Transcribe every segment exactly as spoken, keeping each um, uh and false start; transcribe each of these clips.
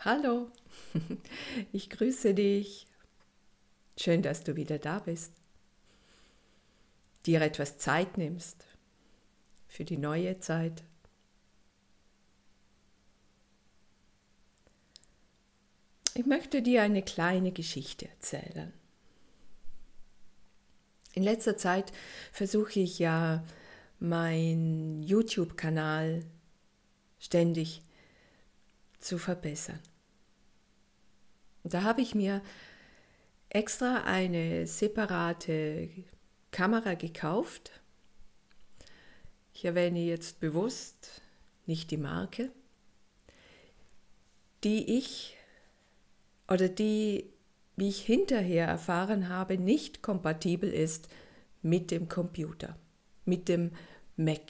Hallo, ich grüße dich. Schön, dass du wieder da bist. Dir etwas Zeit nimmst für die neue Zeit. Ich möchte dir eine kleine Geschichte erzählen. In letzter Zeit versuche ich ja, meinen YouTube-Kanal ständig zu verbessern. Und da habe ich mir extra eine separate Kamera gekauft. Ich erwähne jetzt bewusst nicht die Marke, die ich oder die, wie ich hinterher erfahren habe, nicht kompatibel ist mit dem Computer, mit dem Mac.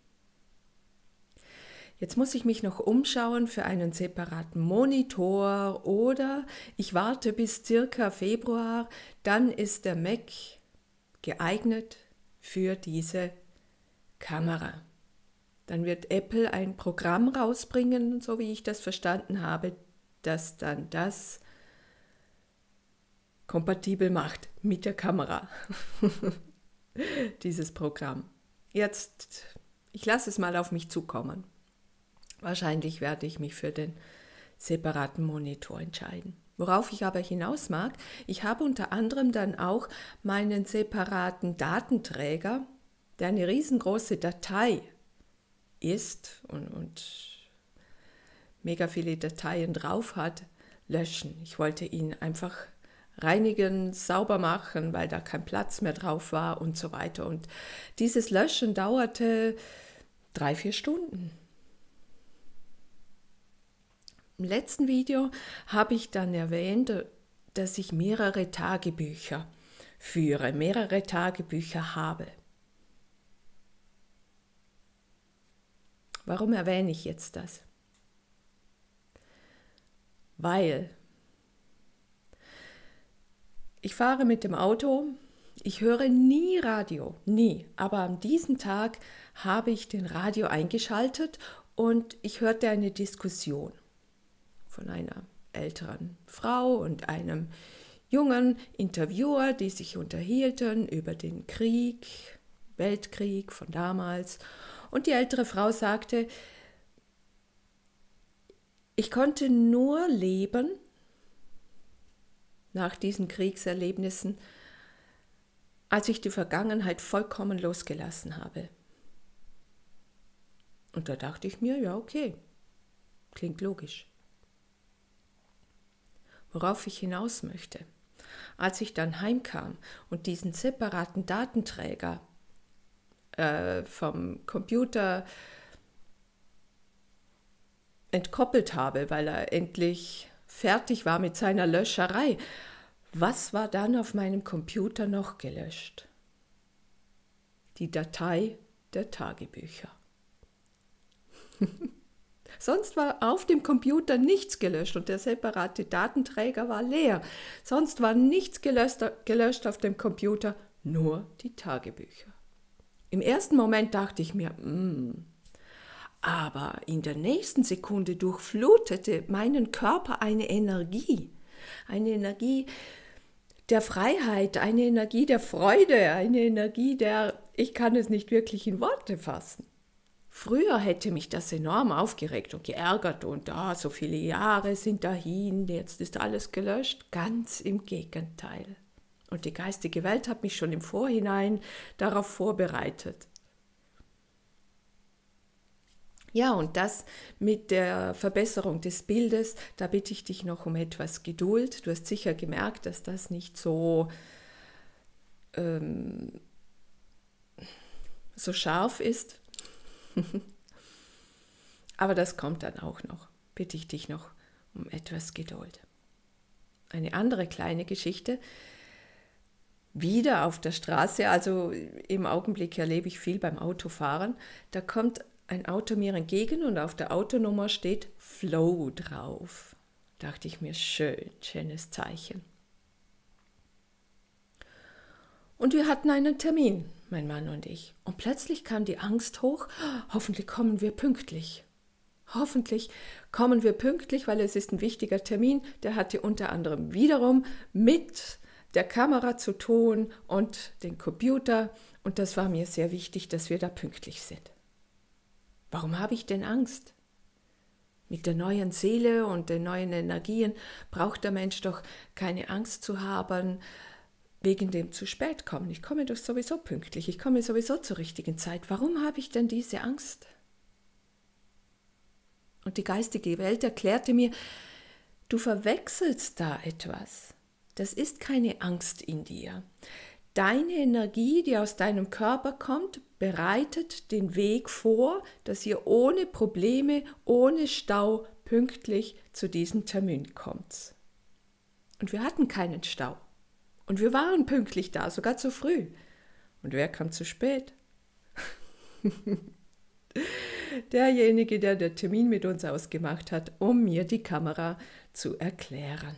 Jetzt muss ich mich noch umschauen für einen separaten Monitor oder ich warte bis circa Februar, dann ist der Mac geeignet für diese Kamera. Dann wird Apple ein Programm rausbringen, so wie ich das verstanden habe, das dann das kompatibel macht mit der Kamera. Dieses Programm. Jetzt, ich lasse es mal auf mich zukommen. Wahrscheinlich werde ich mich für den separaten Monitor entscheiden. Worauf ich aber hinaus mag, ich habe unter anderem dann auch meinen separaten Datenträger, der eine riesengroße Datei ist und, und mega viele Dateien drauf hat, löschen. Ich wollte ihn einfach reinigen, sauber machen, weil da kein Platz mehr drauf war und so weiter. Und dieses Löschen dauerte drei, vier Stunden. Im letzten Video habe ich dann erwähnt, dass ich mehrere Tagebücher führe, mehrere Tagebücher habe. Warum erwähne ich jetzt das? Weil ich fahre mit dem Auto, ich höre nie Radio, nie, aber an diesem Tag habe ich den Radio eingeschaltet und ich hörte eine Diskussion von einer älteren Frau und einem jungen Interviewer, die sich unterhielten über den Krieg, Weltkrieg von damals. Und die ältere Frau sagte, ich konnte nur leben nach diesen Kriegserlebnissen, als ich die Vergangenheit vollkommen losgelassen habe. Und da dachte ich mir, ja okay, klingt logisch. Worauf ich hinaus möchte. Als ich dann heimkam und diesen separaten Datenträger äh, vom Computer entkoppelt habe, weil er endlich fertig war mit seiner Löscherei, was war dann auf meinem Computer noch gelöscht? Die Datei der Tagebücher. Sonst war auf dem Computer nichts gelöscht und der separate Datenträger war leer. Sonst war nichts gelöscht, gelöscht auf dem Computer, nur die Tagebücher. Im ersten Moment dachte ich mir, mm. aber in der nächsten Sekunde durchflutete meinen Körper eine Energie. Eine Energie der Freiheit, eine Energie der Freude, eine Energie der, ich kann es nicht wirklich in Worte fassen. Früher hätte mich das enorm aufgeregt und geärgert und ah, so viele Jahre sind dahin, jetzt ist alles gelöscht. Ganz im Gegenteil. Und die geistige Welt hat mich schon im Vorhinein darauf vorbereitet. Ja, und das mit der Verbesserung des Bildes, da bitte ich dich noch um etwas Geduld. Du hast sicher gemerkt, dass das nicht so, ähm, so scharf ist. Aber das kommt dann auch noch. Bitte ich dich noch um etwas Geduld. Eine andere kleine Geschichte. Wieder auf der Straße, also im Augenblick erlebe ich viel beim Autofahren. Da kommt ein Auto mir entgegen und auf der Autonummer steht Flow drauf. Dachte ich mir, schön, schönes Zeichen. Und wir hatten einen Termin, mein Mann und ich. Und plötzlich kam die Angst hoch, hoffentlich kommen wir pünktlich. Hoffentlich kommen wir pünktlich, weil es ist ein wichtiger Termin. Der hatte unter anderem wiederum mit der Kamera zu tun und den Computer. Und das war mir sehr wichtig, dass wir da pünktlich sind. Warum habe ich denn Angst? Mit der neuen Seele und den neuen Energien braucht der Mensch doch keine Angst zu haben, wegen dem zu spät kommen. Ich komme doch sowieso pünktlich, ich komme sowieso zur richtigen Zeit. Warum habe ich denn diese Angst? Und die geistige Welt erklärte mir, du verwechselst da etwas. Das ist keine Angst in dir. Deine Energie, die aus deinem Körper kommt, bereitet den Weg vor, dass ihr ohne Probleme, ohne Stau pünktlich zu diesem Termin kommt. Und wir hatten keinen Stau. Und wir waren pünktlich da, sogar zu früh. Und wer kam zu spät? Derjenige, der den Termin mit uns ausgemacht hat, um mir die Kamera zu erklären.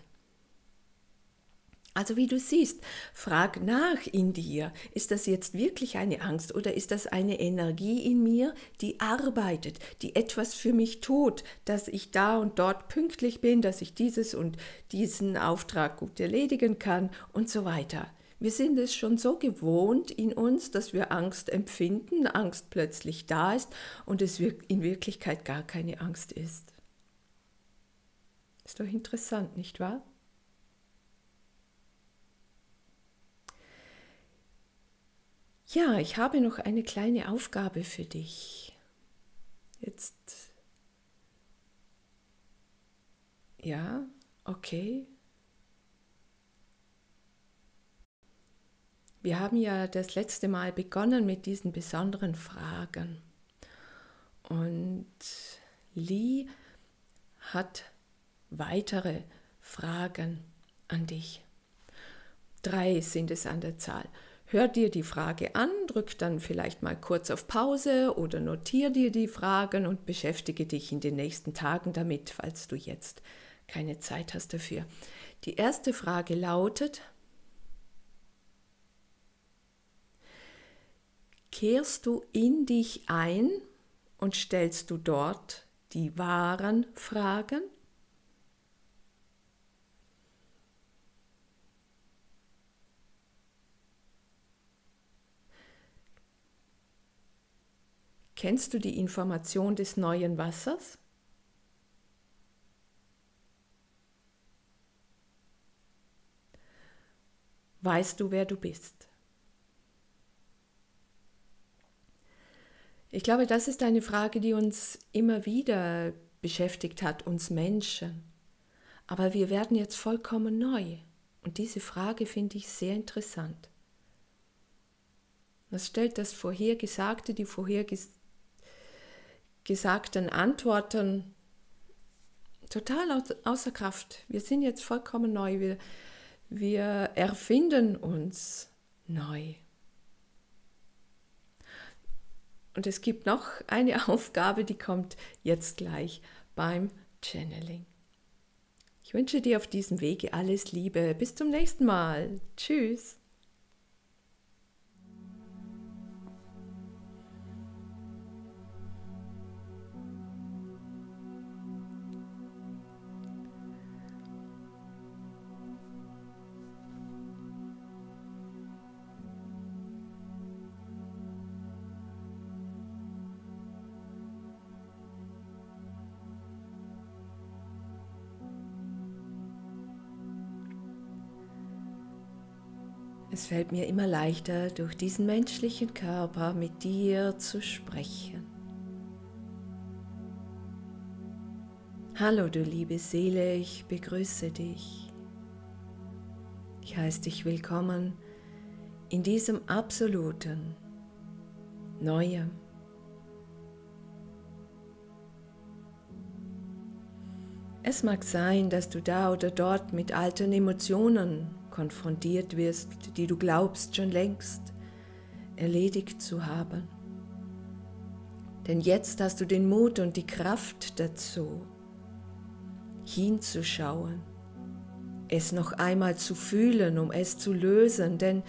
Also wie du siehst, frag nach in dir, ist das jetzt wirklich eine Angst oder ist das eine Energie in mir, die arbeitet, die etwas für mich tut, dass ich da und dort pünktlich bin, dass ich dieses und diesen Auftrag gut erledigen kann und so weiter. Wir sind es schon so gewohnt in uns, dass wir Angst empfinden, Angst plötzlich da ist und es in Wirklichkeit gar keine Angst ist. Ist doch interessant, nicht wahr? Ja, ich habe noch eine kleine Aufgabe für dich. Jetzt, ja, okay. Wir haben ja das letzte Mal begonnen mit diesen besonderen Fragen. Und Lee hat weitere Fragen an dich. Drei sind es an der Zahl. Hör dir die Frage an, drück dann vielleicht mal kurz auf Pause oder notier dir die Fragen und beschäftige dich in den nächsten Tagen damit, falls du jetzt keine Zeit hast dafür. Die erste Frage lautet: Kehrst du in dich ein und stellst du dort die wahren Fragen? Kennst du die Information des neuen Wassers? Weißt du, wer du bist? Ich glaube, das ist eine Frage, die uns immer wieder beschäftigt hat, uns Menschen. Aber wir werden jetzt vollkommen neu. Und diese Frage finde ich sehr interessant. Was stellt das Vorhergesagte, die vorhergesagten Antworten total außer Kraft. Wir sind jetzt vollkommen neu. Wir, wir erfinden uns neu. Und es gibt noch eine Aufgabe, die kommt jetzt gleich beim Channeling. Ich wünsche dir auf diesem Wege alles Liebe. Bis zum nächsten Mal. Tschüss. Es fällt mir immer leichter, durch diesen menschlichen Körper mit dir zu sprechen. Hallo, du liebe Seele, ich begrüße dich. Ich heiße dich willkommen in diesem absoluten, neuen, es mag sein, dass du da oder dort mit alten Emotionen konfrontiert wirst, die du glaubst schon längst erledigt zu haben. Denn jetzt hast du den Mut und die Kraft dazu, hinzuschauen, es noch einmal zu fühlen, um es zu lösen, denn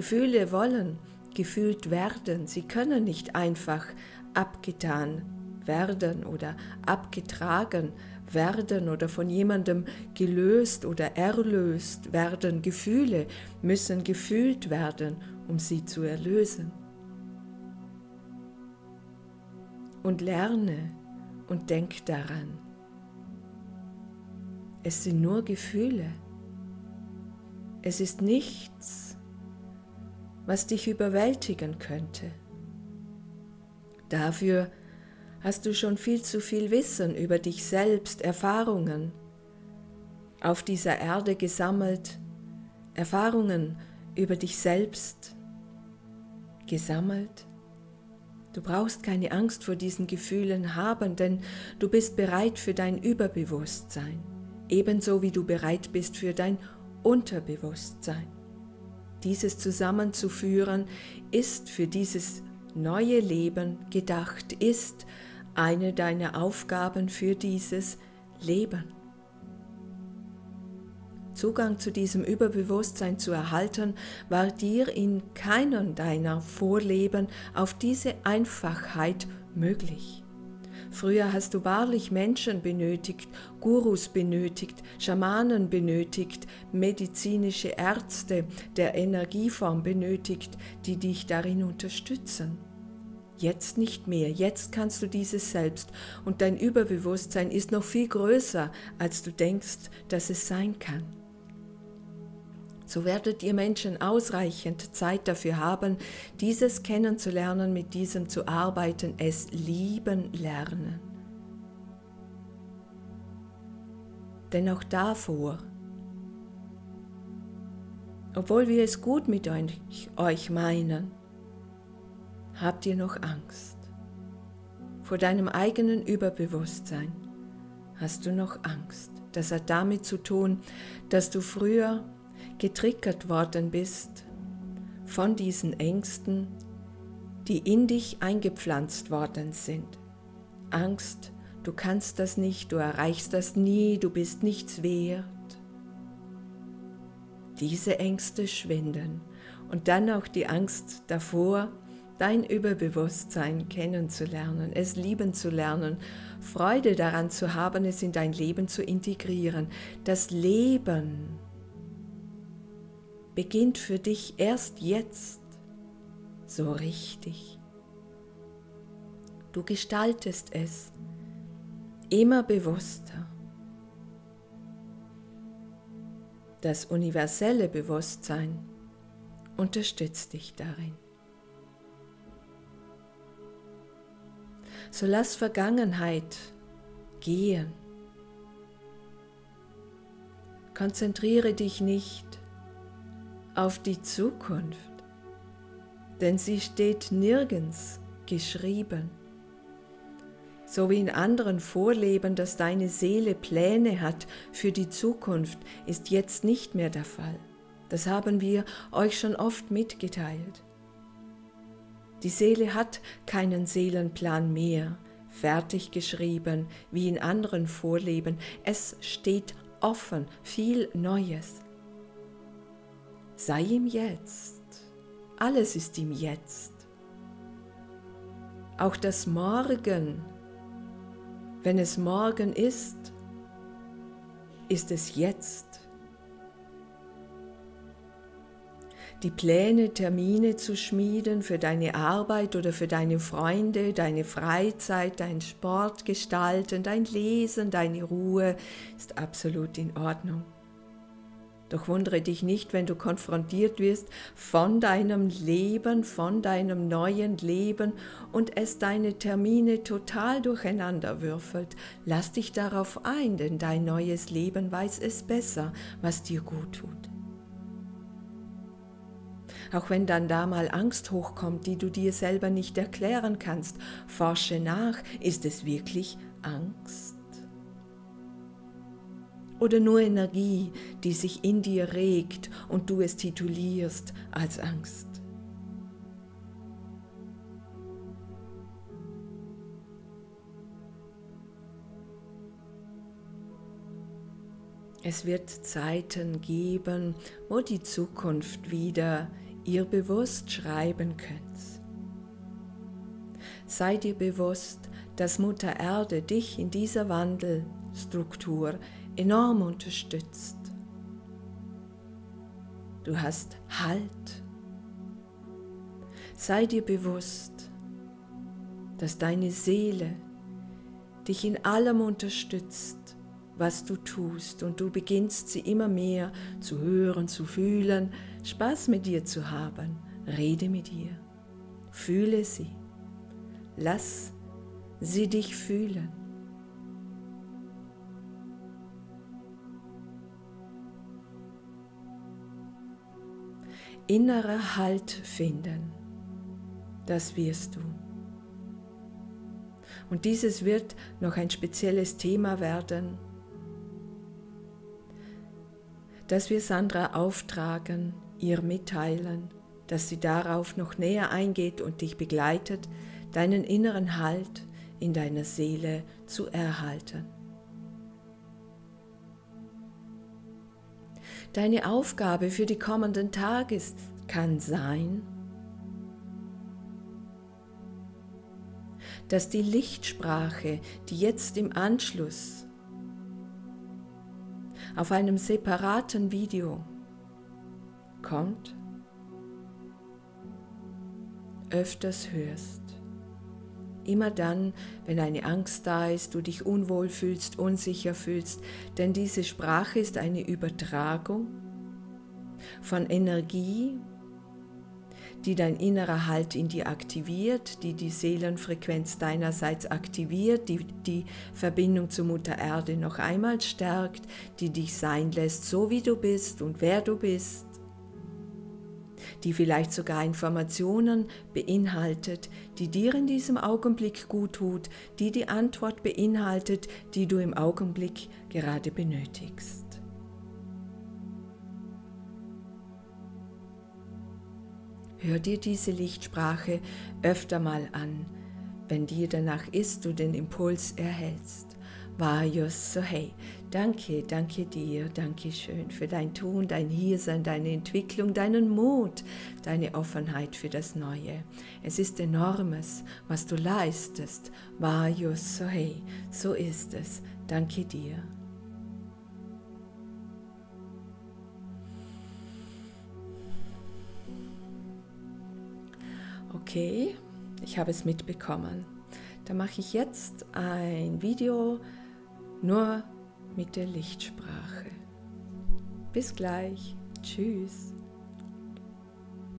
Gefühle wollen gefühlt werden, sie können nicht einfach abgetan werden oder abgetragen werden oder von jemandem gelöst oder erlöst werden. Gefühle müssen gefühlt werden, um sie zu erlösen. Und lerne und denk daran. Es sind nur Gefühle. Es ist nichts, was dich überwältigen könnte. Dafür hast du schon viel zu viel Wissen über dich selbst, Erfahrungen auf dieser Erde gesammelt, Erfahrungen über dich selbst gesammelt. Du brauchst keine Angst vor diesen Gefühlen haben, denn du bist bereit für dein Überbewusstsein, ebenso wie du bereit bist für dein Unterbewusstsein. Dieses zusammenzuführen ist für dieses neue Leben gedacht, ist eine deiner Aufgaben für dieses Leben. Zugang zu diesem Überbewusstsein zu erhalten, war dir in keinem deiner Vorleben auf diese Einfachheit möglich. Früher hast du wahrlich Menschen benötigt, Gurus benötigt, Schamanen benötigt, medizinische Ärzte der Energieform benötigt, die dich darin unterstützen. Jetzt nicht mehr, jetzt kannst du dieses selbst und dein Überbewusstsein ist noch viel größer, als du denkst, dass es sein kann. So werdet ihr Menschen ausreichend Zeit dafür haben, dieses kennenzulernen, mit diesem zu arbeiten, es lieben lernen. Denn auch davor, obwohl wir es gut mit euch meinen, habt ihr noch Angst. Vor deinem eigenen Überbewusstsein hast du noch Angst. Das hat damit zu tun, dass du früher getriggert worden bist von diesen Ängsten, die in dich eingepflanzt worden sind. Angst, du kannst das nicht, du erreichst das nie, du bist nichts wert. Diese Ängste schwinden und dann auch die Angst davor, dein Überbewusstsein kennenzulernen, es lieben zu lernen, Freude daran zu haben, es in dein Leben zu integrieren. Das Leben beginnt für dich erst jetzt so richtig. Du gestaltest es immer bewusster. Das universelle Bewusstsein unterstützt dich darin. So lass Vergangenheit gehen. Konzentriere dich nicht auf die Zukunft, denn sie steht nirgends geschrieben. So wie in anderen Vorleben, dass deine Seele Pläne hat für die Zukunft, ist jetzt nicht mehr der Fall. Das haben wir euch schon oft mitgeteilt. Die Seele hat keinen Seelenplan mehr, fertig geschrieben, wie in anderen Vorleben. Es steht offen, viel Neues. Sei im Jetzt. Alles ist im Jetzt. Auch das Morgen, wenn es morgen ist, ist es jetzt. Die Pläne, Termine zu schmieden für deine Arbeit oder für deine Freunde, deine Freizeit, dein Sport gestalten, dein Lesen, deine Ruhe, ist absolut in Ordnung. Doch wundere dich nicht, wenn du konfrontiert wirst von deinem Leben, von deinem neuen Leben und es deine Termine total durcheinander würfelt. Lass dich darauf ein, denn dein neues Leben weiß es besser, was dir gut tut. Auch wenn dann da mal Angst hochkommt, die du dir selber nicht erklären kannst, forsche nach, ist es wirklich Angst? Oder nur Energie, die sich in dir regt und du es titulierst als Angst? Es wird Zeiten geben, wo die Zukunft wieder ihr bewusst schreiben könnt. Sei dir bewusst, dass Mutter Erde dich in dieser Wandelstruktur enorm unterstützt. Du hast Halt. Sei dir bewusst, dass deine Seele dich in allem unterstützt, was du tust, und du beginnst sie immer mehr zu hören, zu fühlen, Spaß mit dir zu haben. Rede mit ihr, fühle sie, lass sie dich fühlen. Innerer Halt finden, das wirst du. Und dieses wird noch ein spezielles Thema werden, das wir Sandra auftragen, ihr mitteilen, dass sie darauf noch näher eingeht und dich begleitet, deinen inneren Halt in deiner Seele zu erhalten. Deine Aufgabe für die kommenden Tage kann sein, dass die Lichtsprache, die jetzt im Anschluss auf einem separaten Video kommt, öfters hörst. Immer dann, wenn eine Angst da ist, du dich unwohl fühlst, unsicher fühlst, denn diese Sprache ist eine Übertragung von Energie, die dein innerer Halt in dir aktiviert, die die Seelenfrequenz deinerseits aktiviert, die die Verbindung zur Mutter Erde noch einmal stärkt, die dich sein lässt, so wie du bist und wer du bist, die vielleicht sogar Informationen beinhaltet, die dir in diesem Augenblick gut tut, die die Antwort beinhaltet, die du im Augenblick gerade benötigst. Hör dir diese Lichtsprache öfter mal an, wenn dir danach ist, du den Impuls erhältst. Vajos Sohei. Danke, danke dir, danke schön für dein Tun, dein Hiersein, deine Entwicklung, deinen Mut, deine Offenheit für das Neue. Es ist Enormes, was du leistest. Vajos Sohei. So ist es. Danke dir. Okay, ich habe es mitbekommen. Da mache ich jetzt ein Video nur mit der Lichtsprache. Bis gleich. Tschüss.